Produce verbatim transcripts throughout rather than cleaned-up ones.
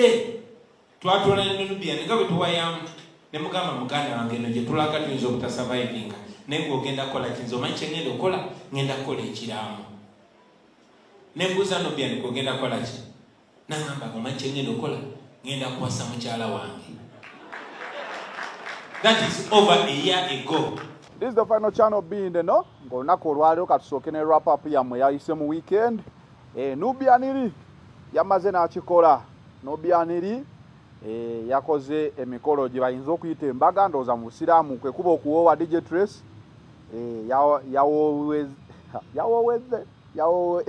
Yabadde twatula ne Nubian ngabe tuwayamu ne mugamba muganda wange no je tulaka tuyinza okuta surviving ne ngogenda kola kinzo manche ngenda okola ngenda kola ekiramu ne mbuza Nubian kogenda kola ki nangamba ngo manche ngenda okola ngenda kuwasa mukyala wange. That is over a year ago. This is the final channel being the no ngolunaku olwaliro katusooke ne wrap up yamwe yayise mu weekend. Eh, Nubian iri yamaze n'akikola. Nubian iri eh, yakoze emikolo gye bayinza okuyita embaga ndowooza mu Busiraamu kwe kuba okuwoowa D J Trace. Eh, yawooweze yawooweze yawowe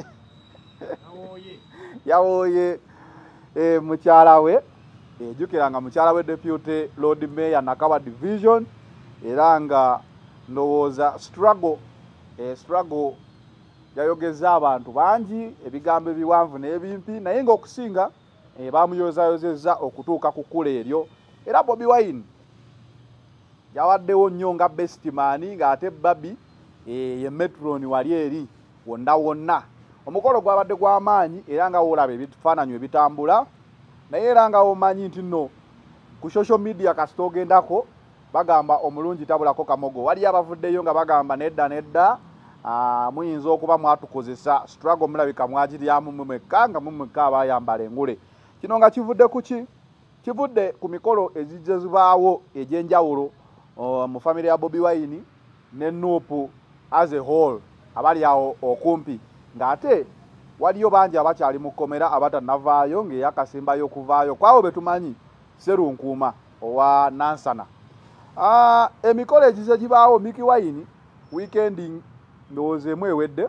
yawoye eh, mukyala we ejjukiranga mukyala we Deputy Lord Mayor Nakawa Division era nga ndowooza struggle eh, struggle yayogeza abantu bangi ebigambo ebiwanvu n'ebimpi naye ng'okusinga eh, bamuyozayozezza okutuuka ku kkula eryo era Bobi Wine yawaddewo nnyo nga best man ng'ate Babi eh, ye Metron wali eri wonna wonna omukolo gwabadde gw'amaanyi era nga woolaba ebifaananyi ebitambula naye era nga omanyi nti nno ku social media kasita ogendako bagamba omulungi tabulako kamogo wali abavuddeyo nga bagamba nedda nedda aa muyinza okuba mwatukozesa struggle mulabika mwagiryamu mumeka nga mumeka abayambala engule kino nga kivudde kuki kivudde ku mikolo ezijjezibaawo egy'enjawulo mu family ya Bobi Wine ne Nuupu as a whole abali awo okumpi ng'ate waliyo bangi abakyali mu kkomera abatannavaayo ng'eyakasembayo okuvaayo kwawo betumanyi Serunkuuma owa Nansana. Ah, emikolo egize gibaawo Miki Wine weekend ndowoozeemu ewedde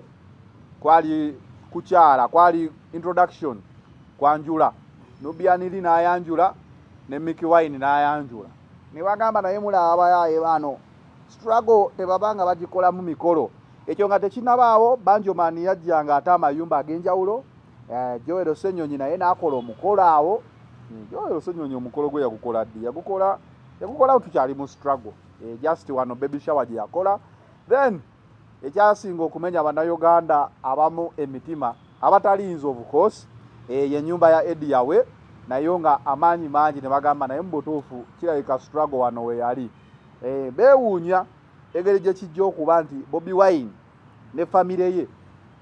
kwali kukyala kwali introduction kwanjula Nubian iri n'ayanjula ne Miki Wine n'ayanjula ne bagamba naye mulaba abayaaye bano struggle tebabanga bagikola mu mikolo ekyo nga tekinabaawo Banjoman yajjanga ate amayumba ag'enjawulo eh, Joel Ssenyonyi naye n'akola omukolo awo Joel Ssenyonyi omukolo gwe yagukola ddi yagukola yagukola tukyali mu struggle eh, just wano baby shower gye yakola then ekyasinga okumenya bannayuganda abamu emitima abatalinze of course eh, ye nyumba ya Eddie yawe nayo nga amaanyi mangi ne bagamba naye mubutuufu kirabika struggle wano we yali eh, beewuunya egeri gye kijja okuba nti Bobi Wine ne famire ye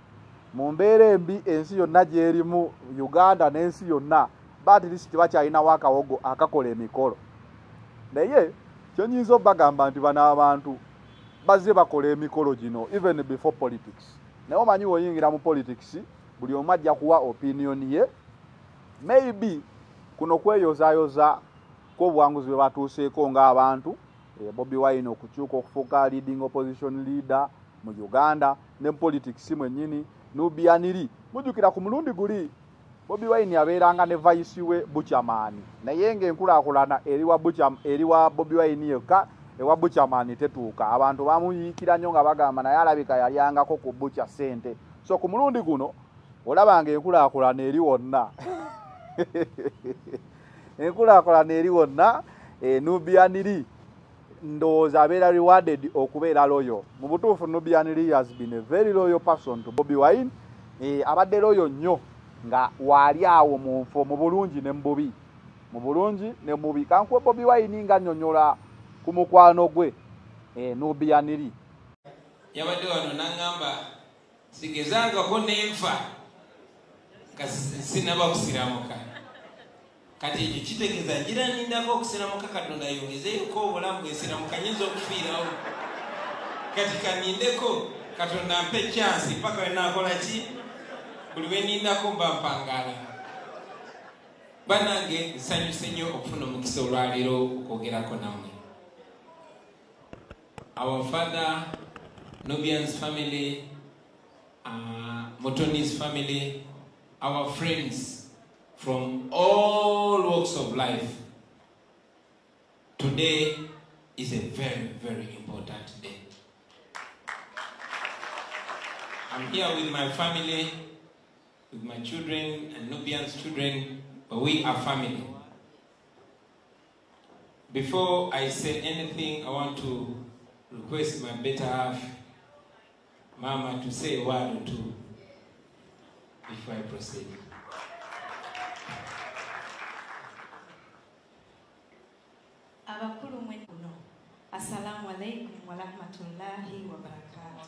mu mbeera embi ensi yonna gy'erimu Uganda n'ensi yonna but list bakyalinawo akawogo akakola emikolo naye kyo nyinza obagamba nti bano abantu bazze bakola emikolo gino even before politics naye omanyi oyingira mu politics buli omu ajja kuwa opinion ye maybe kuno kweyozaayoza kw'obuwanguzi bwe batuuseeko ng'abantu eh, Bobi Wine okukyuka okufuuka leading opposition leader mu Uganda ne politics mwennyini Nubian iri mujjukira ku mulundi guli Bobi Wine yabeeranga ne vice we Buchaman naye ng'enkulaakulana eri wa Bucham eri wa Bobi Wine yekka ewa Buchaman tetuuka abantu bamuyiikira nnyo nga bagamba naye alabika yalyangako ku Bucha sente so ku mulundi guno olabanga enkulaakulana eri wonna enkulaakulana eri wonna e, Nubian iri ndowooza abeera rewarded okubeera loyo mu butuufu Nubian iri has been a very loyal person to Bobi Wine e, abadde loyo nnyo nga waali awo mu nfo mu bulungi ne mu bubi mu bulungi ne mu bubi kankuwe Bobi Wine nga nnyonnyola ku mukwano gwe e, Nubian iri yabadde wano n'angamba sigezangako n'enfa nga sinaba kusiramuka kati ekyo kitegeeza ngira nindako okusiramuka Katonda yongezeyoko obulamu bwesiramuka nyinza okufiirawo kati kanindeko Katonda ampe chance paka wenaakola ki buli wenindako mba mpangala banange nsanyuse nnyo okufuna omukisa olwaleero okwogerako nammwe. Our father, Nubian's family, uh, Motoni's family, our friends from all walks of life. Today is a very, very important day. I'm here with my family, with my children and Nubian's children, but we are family. Before I say anything, I want to request my better half, Mama, to say a word or two before I proceed. Assalamu alaikum wa rahmatullahi wa barakatuh.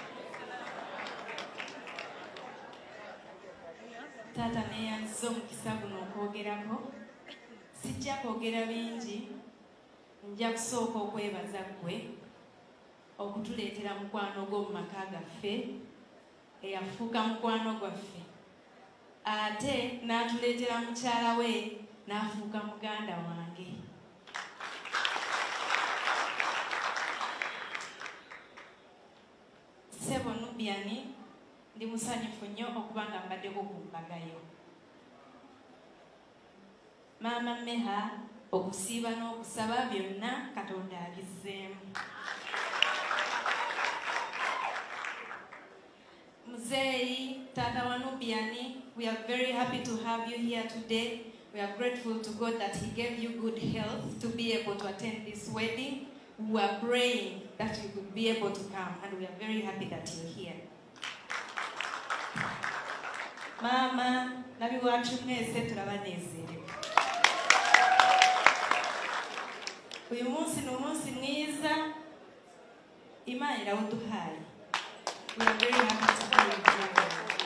Tata neyanziza omukisa guno okwogerako. Sijja kwogera bingi, nja kusooka okwebaza ggwe okutuleetera mukwano gw'omu maka gaffe eyafuuka mukwano gwaffe, ate n'atuleetera mukyala we n'afuuka muganda wange. Ssebo Nubian, ndi musanyufu nnyo okuba nga mbaddeko ku mbagayo. Maama Meha, okusiiba n'okusaba byonna Katonda abizzeemu. Muzeeyi, Tata wa Nubian, we are very happy to have you here today. We are grateful to God that He gave you good health to be able to attend this wedding. We are praying that you could be able to come, and we are very happy that you're here. Mama, nabi wacu mwese turabanezerewe. Uyu munsi ni umunsi mwiza Imana irawuduhaye. We are very happy to be here.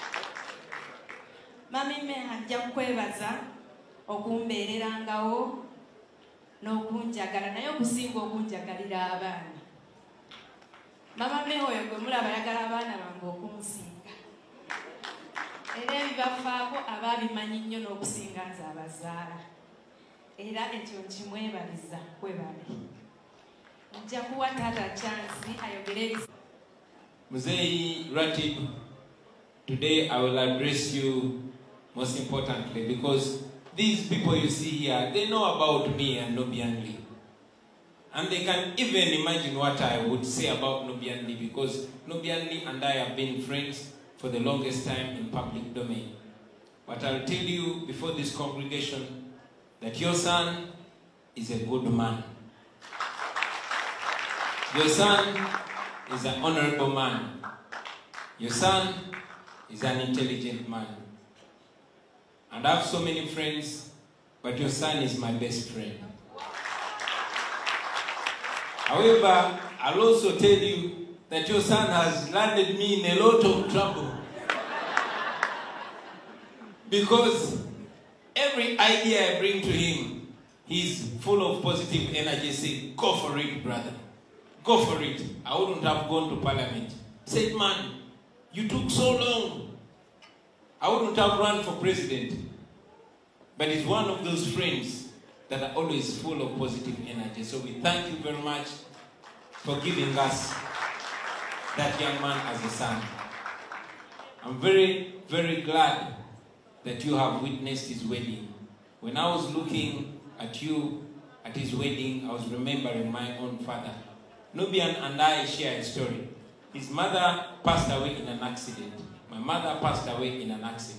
Mami Meha, njya kukwebaza okumbeererangawo n'okunjagala naye okusinga okunjagalira abaana. Mama Meha oyo gwe mulaba ayagala abaana bange okumusinga. Era ebibafaako abaabimanyi nnyo n'okusinga nze abazaala. Era ekyo nkimwebaliza kwebale. Nja kuwa Tata chance ayogere ebisa. Muzeeyi Ratib, today I will address you most importantly because these people you see here, they know about me and Nubian Li. And they can even imagine what I would say about Nubian Li because Nubian Li and I have been friends for the longest time in public domain. But I'll tell you before this congregation that your son is a good man. Your son is an honorable man. Your son is an intelligent man. And I have so many friends, but your son is my best friend. However, I'll also tell you that your son has landed me in a lot of trouble. Because every idea I bring to him, he's full of positive energy, saying, go for it, brother. Go for it. I wouldn't have gone to parliament. Said, man, you took so long. I wouldn't have run for president. But he's one of those friends that are always full of positive energy. So we thank you very much for giving us that young man as a son. I'm very, very glad that you have witnessed his wedding. When I was looking at you at his wedding, I was remembering my own father. Nubian and I share a story. His mother passed away in an accident. My mother passed away in an accident.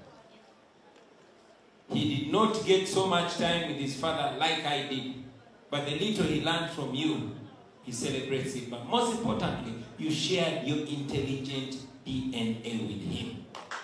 He did not get so much time with his father like I did. But the little he learned from you, he celebrates it. But most importantly, you shared your intelligent D N A with him.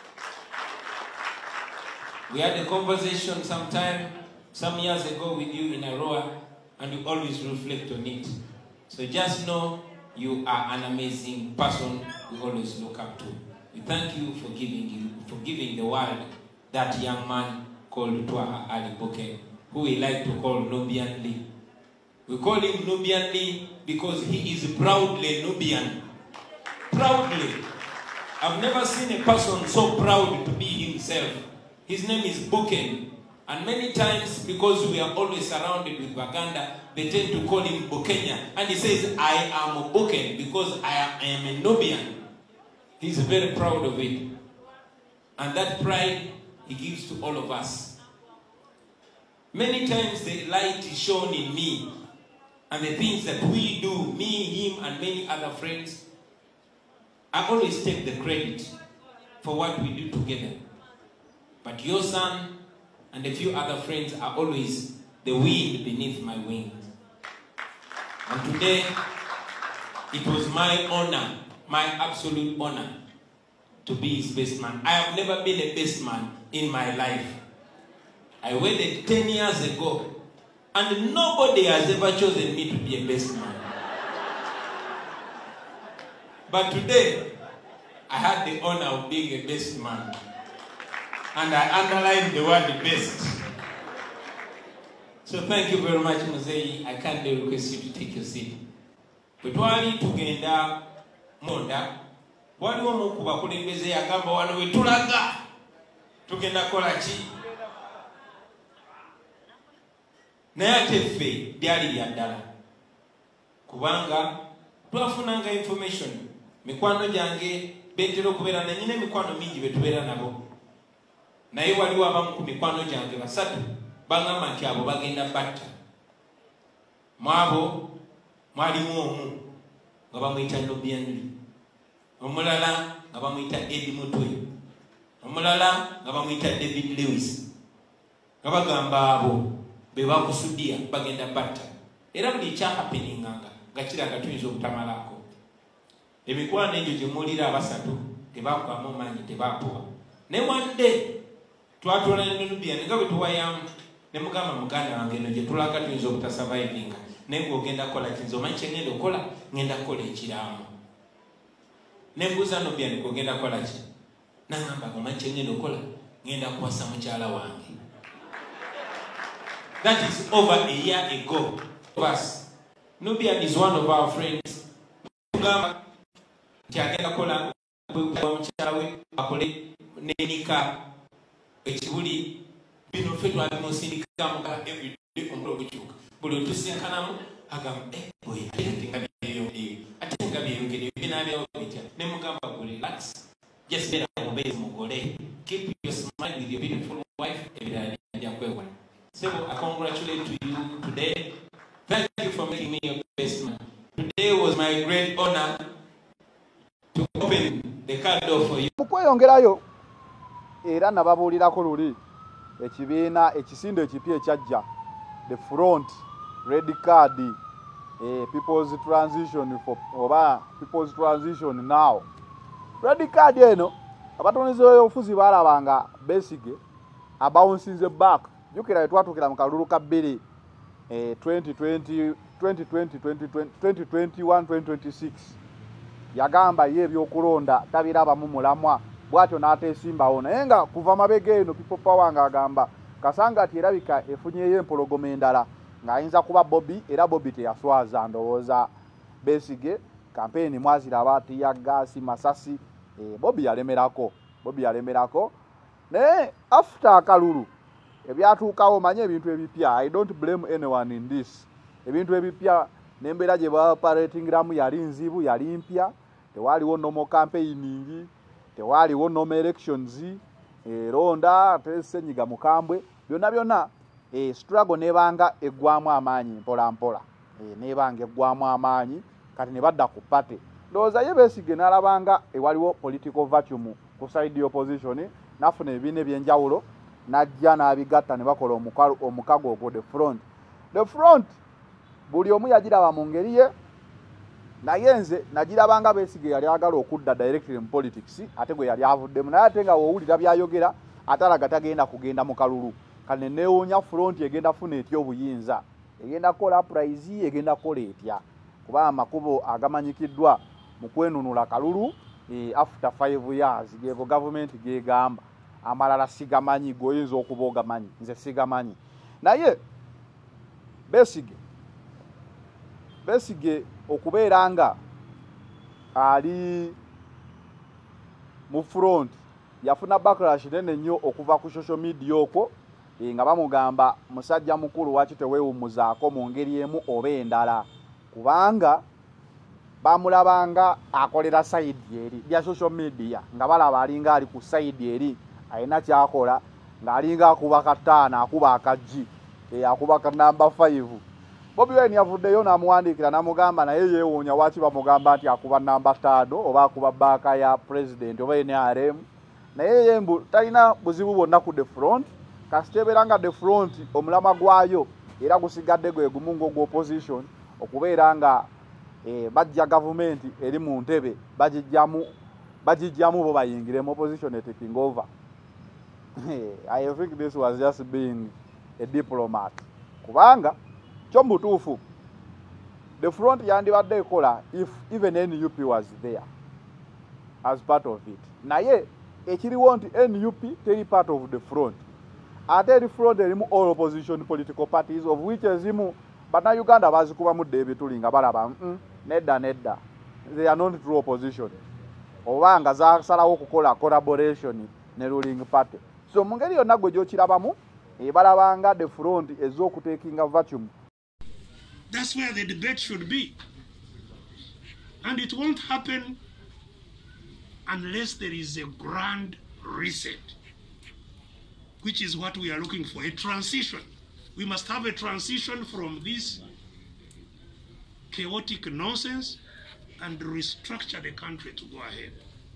We had a conversation sometime, some years ago with you in Aroa, and you always reflect on it. So just know you are an amazing person we always look up to. We thank you for giving you, for giving the world that young man called Twaha Ali Boke, who we like to call Nubian Li. We call him Nubian Li because he is proudly Nubian. Proudly. I've never seen a person so proud to be himself. His name is Buken. And many times, because we are always surrounded with Baganda, they tend to call him Bukenya. And he says, I am a Buken because I am a Nubian. He's very proud of it. And that pride he gives to all of us. Many times the light is shown in me. And the things that we do, me, him, and many other friends, I always take the credit for what we do together. But your son and a few other friends are always the wind beneath my wings. And today, it was my honor, my absolute honor, to be his best man. I have never been a best man in my life. I wedded ten years ago, and nobody has ever chosen me to be a best man. But today, I had the honor of being a best man. And I underlined the word best. So thank you very much, Muzei. I kindly request you to take your seat. But while tugenda monda, waliwo mu ku bakulembeze yagamba wano we tulaga tugenda kola ki? Naye ate ffe byali bya ddala. Kubanga twafunanga information. Mikwano gyange beetera okubeera na nyina emikwano mingi be tubeera nabo. Naye waliwo abamu ku mikwano gyange basatu bangamba nti abo bagenda batta. Mu abo mwalimu omu nga bamuyita Nobianli, omulala nga bamuyita Eddie Mutwe, omulala nga bamuyita David Lewis. Nga bagamba abo be bakusudia bagenda batta. Era buli kyahappeninganga nga kiraga tuyinza obutamalaako. Emikwano egyo gye muwulira abasatu tebakwamu maanyi tebakuwa. Ne wande twatwala ne Nubian nga bwe tuwayamu ne mugamba muganda wange eno gye tulaga tuyinza obutasurvivinga. Naye ng'ogenda kola kinzo omanyi kye ngenda okola? Ngenda kukola ekiraamo. Ne mbuuza Nubian ng'ogenda kola ki? N'agamba omanyi kye ngenda okola? Ngenda kuwasa mukyala wange. That is over a year ago. Us. Nubian is one of our friends. Mugamba nti agenda kola mukyala we akole n'enika ekibuli bino ffe twabimusindika muga everyday omulo ogukyuka. Buli otusinkanamu agamba eh boy ate nga byeyongedde ate nga byeyongedde binaabyawo bitya. Ne mugamba go relax. Just beera mubezi mugole. Keep your smile with your beautiful wife. Ebirala bijja kwewala. So I congratulate to you today. Thank you for making me your best man. Today was my great honor to open the car door for you. Mukweyongerayo era nababuulirako luli ekibiina ekisinde ekipya ekyajja the front red card eh, people's transition for oba people's transition now red card eno abatoneze ofuzi balabanga Besigye abawunsinze back jukira etwatukira mu kalulu ka bbiri eh, twenty twenty twenty twenty twenty twenty-one twenty twenty-six yagamba ye ebyokulonda tabiraba mu mulamwa bwatyo n'ateesimbawo naye nga kuva mabega eno people power nga agamba Kasanga ati erabika efunyeyo empologoma endala ng'ayinza kuba Bobby era Bobby teyaswaza ndowooza Besigye kampeni mwaziraba tiya gasi masasi eh, Bobby yalemerako Bobby yalemerako naye after akalulu ebyatuukawo manye ebintu ebipya. I don't blame anyone in this. Ebintu ebipya n'embeera gye baoperatingiramu yali nzibu yali mpya tewaliwo nomo campaigning tewaliwo nomo elections eronda tesenyiga mukambwe byonna byonna e struggle nebanga eggwamu amaanyi mpola mpola e nebanga eggwamu amaanyi kati ne badda ku pate ndowooza ye Besigye n'alabanga ewaliwo political vacuum ku side opposition nafuna ebine ebyenjawulo najja n'abigatta ne bakola omukago ogwo the front the front buli omu yagiraba mu ngeri ye naye nze nagirabanga Besigye yali agala okudda directly mu politics ate gwe yali avuddemu naye ate nga woowulira byayogera atalaga tagenda kugenda mu kalulu kane neewuunya front egenda funa etya obuyinza egenda kukola prize egenda kukola etya kuba amakubo agamanyikiddwa mu kwenunula kalulu e, after five years gevo government gegamba amalala sigamanyi goyinza okuba ogamanyi nze sigamanyi naye Besigye Besigye okubeera nga ali mu front yafuna backlash nene nnyo okuva ku social media okwo e, nga bamugamba musajja mukulu waki teweewumuzaako mu ngeri emu oba endala kubanga bamulabanga akolera side eri bya social media nga balaba alinga ali ku side eri alina kyakola ng'alinga akuba kataano akuba akaggi e, akuba ka namba five. Bobby Wine yavuddeyo n'amuwandiikira n'amugamba naye yeewuunya waki bamugamba nti akuba namba ttaano oba akuba bbaaka ya president oba N R M naye yembu talina buzibu bwonna ku the front kasitebeera nga the front omulama gwayo era gusigadde gwe gumu ng'ogw'opposition okubeera nga eh, bajja gavumenti eri mu ntebe bagijjamu bagijjamu bo bayingiremu opposition e taking over. I think this was just being a diplomat kubanga Chombutufu the front yandibadde ekola if even N U P was there as part of it. Naye ekiriwo nti N U P teri part of the front. Ate eri front erimu all opposition political parties of which ezimu bannayuganda bazikubamu dde ebitulinga balaba mm, nedda nedda. They are not true opposition. Oba nga zasalawo okukola collaboration ne ruling party. So mu ngeri yonna gwe gy'okirabamu ebalabanga the front ez'okutekinga vacuum. That's where the debate should be. And it won't happen unless there is a grand reset, which is what we are looking for, a transition. We must have a transition from this chaotic nonsense and restructure the country to go ahead.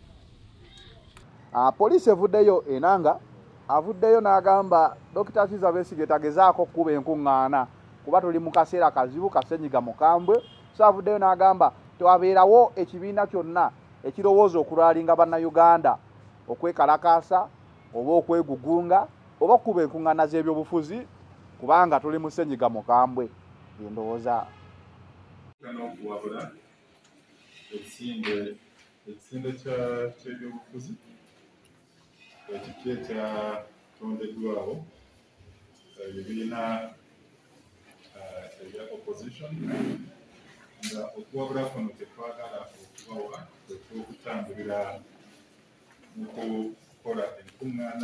Uh, police evuddeyo enanga avuddeyo n'agamba Dokita Kizza Besigye tagezaako kuba enkuŋŋaana kuba tuli mu kaseera kazibu kasenyiga mukambwe. So avuddeyo n'agamba tewabeerawo ekibiina kyonna ekirowooza okulwalinga bannayuganda okwekalakaasa oba okwegugunga oba okuba enkuŋŋaana z'ebyobufuzi kubanga tuli mu senyiga mukambwe. Endowooza n'okuwabula ekisinde ekisinde ky'ebyobufuzi ekipya ekyatondeddwawo ebibiina ebya opposition nga okuwabula kuno tetwagala okubawa ekyokutambulira mu kukola enkuŋŋaana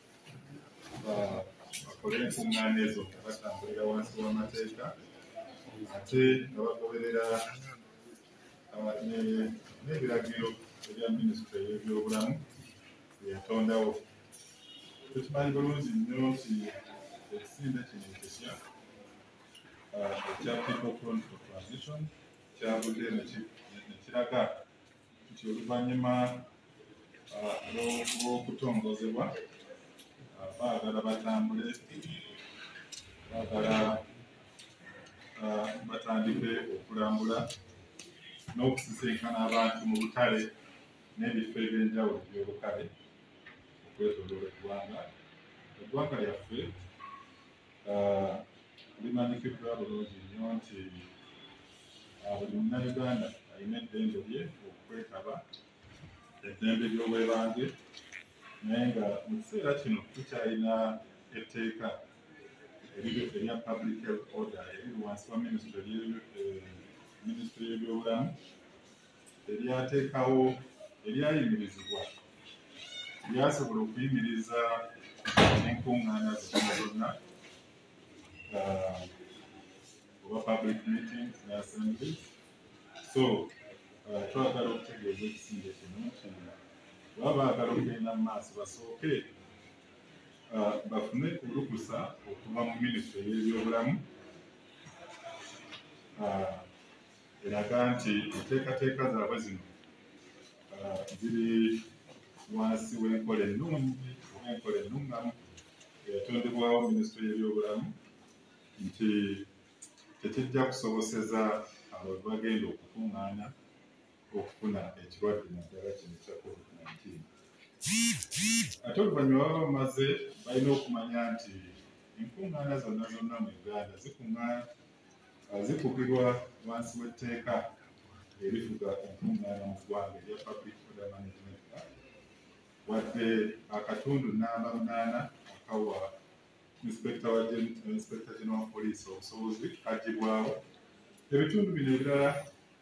bakole enkuŋŋaana ezo nga batambulira wansi w'amateeka ate nga bagoberera n'ebiragiro ebya minisitule y'ebyobulamu byeyatondawo. Tukimanyi bulungi nnyo nti ekisinde kino ekisya ekya People Front for Transition kyavudde ne kiraga nti oluvannyuma lw'okutongozebwa baagala batambule, baagala batandike okulambula n'okusisinkana abantu mu butale n'ebifo eby'enjawulo by'olukale okwetooloola eggwanga. Eggwanga lyaffe limanyikiddwa bulungi nnyo nti buli munnayuganda alina eddembe lye okwetaba eddembe ly'obwebange, naye nga mu kiseera kino tukyalina etteeka erya public health order eriri wansi wa minisitule y'ebyobulamu eryateekawo eryayimirizibwa lyasobola okuyimiriza enkuŋŋaana zonna zonna oba public meetings ne assemblies. So twagala okutegeeza ekisinde kino nti baba baagala okugenda mu maaso basooke bafune olukusa okuva mu minisitule y'ebyobulamu eraga nti enteekateeka zaabwe zino ziri wansi w'enkola ennungi oba enkola ennuŋŋamu eyatondebwawo minisitule y'ebyobulamu nti tekijja kusoboseza abo bagenda okukuŋŋaana okufuna ekirwadde naddala kino kya covid nineteen. Ate oluvannyuma baba bamaze balina okumanya nti enkuŋŋaana zonna zonna mu Uganda zikugirwa wansi w'etteeka erifuga enkuŋŋaana mu ggwanga erya Public Order Management Act, wadde akatundu namba munaana akawa Inspector wa Inspector General of Police obusobozi kagibwawo. Ebitundu bino ebirala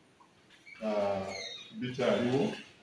bikyaliwo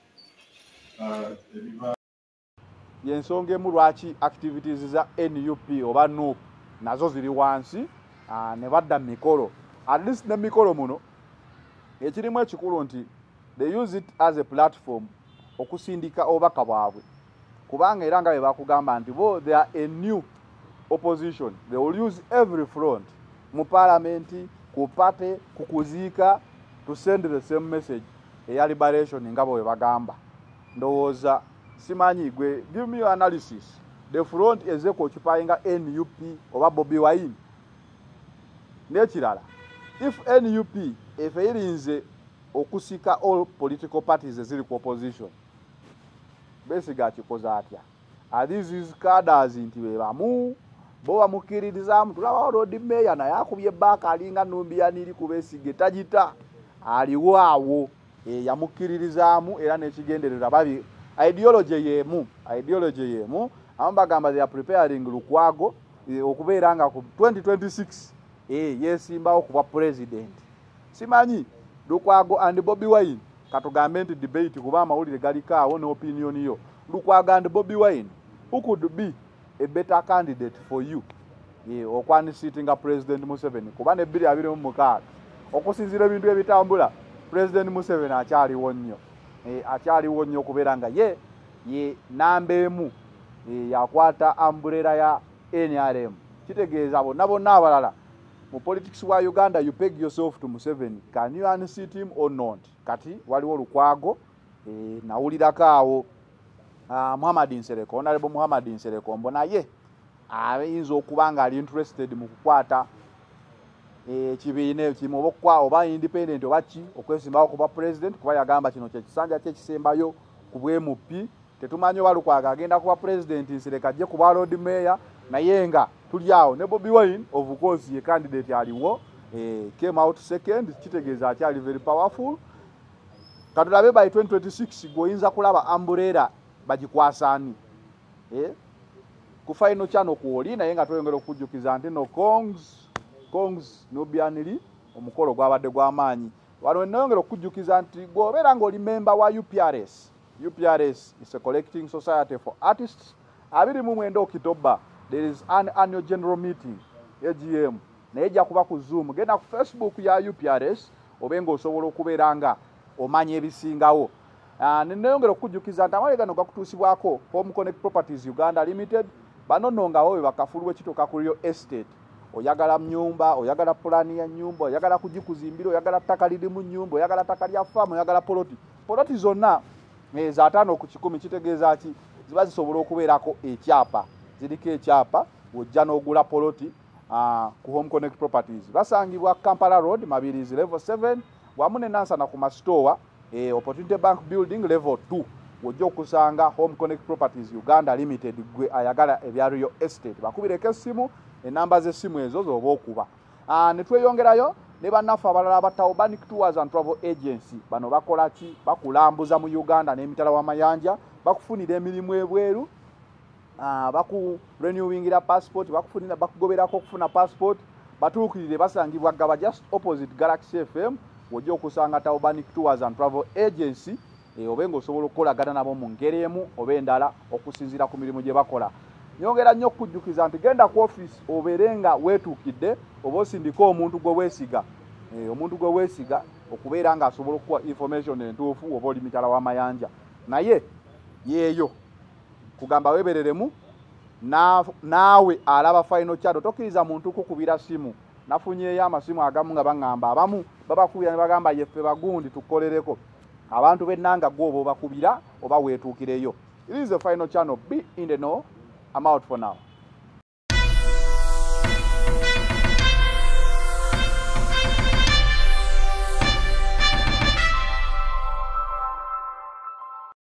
ebiva yensonga emu lwaki activities za N U P oba N U P nazo ziri wansi ne badda mikolo. At least ne mikolo muno ekirimu ekikulu nti they use it as a platform okusindika obubaka bwabwe kubanga era nga bwe bakugamba nti bo they are a new opposition. They will use every front mu parliament, ku party, kukuziika to send the same message eya liberation nga bwe bagamba. Ndowooza simanyi gwe, give me your analysis. The front eze occupying N U P oba Bobi Wine nekirala. If N U P efeirinze okusika all political parties eziri ku opposition, Besigye akikoza atya? Are these cadres nti bebamu bo bamukiririzamu? Tulaba road mayor naye akubye back alinga Numbiani iri ku Besigye tagita aliwo awo e, yamukkiririzaamu era n'ekigendererwa babi ideology yemu ideology yemu abamu bagamba they are preparing Lukwago e, okubeera nga ku twenty twenty-six e, yesimbawo kuba president. Simanyi Lukwago and Bobi Wine katugambe nti debate kuba amawulire galikaawo ne opinion yo. Lukwago and Bobi Wine, who could be a better candidate for you e, okwani sitting a President Museveni kuba ne bbiri abiri mu mukaaga okusinziira ebintu ebitambula President Museveni akyaliwo nnyo e, akyaliwo nnyo okubeera nga ye ye namba emu e, yakwata umbrella ya N R M. Kitegeeza bonna bonna abalala mu politics wa Uganda you peg yourself to Museveni. Can you unseat him or not? Kati waliwo Lukwago e, nawulirako awo uh, Muhammad Nsereko, Honorable Muhammad Nsereko mbona ye ayinza okuba nga ali interested mu kukwata ekibiina ekimu oba oba independent oba ki okwesimbawo kuba president kuba yagamba kino kyekisanja kyekisembayo ku bwe M P. Tetumanyi oba Lukwago agenda kuba president Nsereko ajje kuba road mayor naye nga tuli awo ne Bobi Wine of course ye candidate aliwo eh, came out second. Kitegeeza akyali very powerful. Katulabe by twenty twenty-six goyinza kulaba umbrella bagikwasani eh ku final channel kuoli naye nga tweyongera okujjukiza nti no Kongs Kongs Nubianili omukolo gwabadde gw'amaanyi wano nayongera okujjukiza nti gwobeera ng'oli member wa U P R S. U P R S is a collecting society for artists. Abiri mu mwenda Okitoba there is an annual general meeting A G M naye ejja kuba ku Zoom. Genda ku Facebook ya U P R S obenga osobola okubeera nga omanya ebisingawo. Uh, nayongera okujjukiza nti amawulire gano gakutuusibwako Home Connect Properties Uganda Limited. Bano nongawo we bakafulwe kitoka ku real estate. Oyagala nyumba, oyagala plani ya nyumba, oyagala kujikuzimbira, oyagala ttaka liri mu nyumba, oyagala ttaka lya farm, oyagala poloti. Poloti zonna za tano ku kikumi kitegeeza ki ziba zisobola okubeerako ekyapa. Ziriko ekyapa ojja n'ogula poloti uh, ku Home Connect Properties. Basangibwa Kampala Road Mabirizi level seven wamu ne Nansana ku Mastowa e, Opportunity Bank Building level two. Wojja okusanga Home Connect Properties Uganda Limited gwe ayagala ebya real estate. Bakubireko essimu enamba z'essimu ezo zoba okuba. Ah, ne tweyongerayo ne bannaffe abalala aba Urbanic Tours and Travel Agency. Bano bakola ki? Bakulambuza mu Uganda n'emitala w'amayanja, bakufunira emirimu ebweru, ah, baku renewingira passport, bakufunira bakugoberako okufuna passport, batuukirire basangibwa Gaba just opposite Galaxy F M. Wojja okusanga Urbanic Tours and Travel Agency. E, obenga osobola okukolagana nabo mu ngeri emu oba endala okusinziira ku mirimu gye bakola. Nyongera nnyo okujjukiza nti genda ku office obeerenga weetuukidde oba osindika omuntu gwe weesiga e, omuntu gwe weesiga okubeera nga asobola okuwa information entuufu oba oli mitala w'amayanja naye yeeyo kugamba weebereremu na, naawe alaba final chado tokkiriza muntu kukubira simu. Nafunyeeyo amasimu agamu nga baŋŋamba abamu babakubira ne bagamba yeffe bagundi tukolereko. Abantu bennanga gwoba bakubira oba weetuukireyo. It is the final channel. Be in the know. I'm out for now.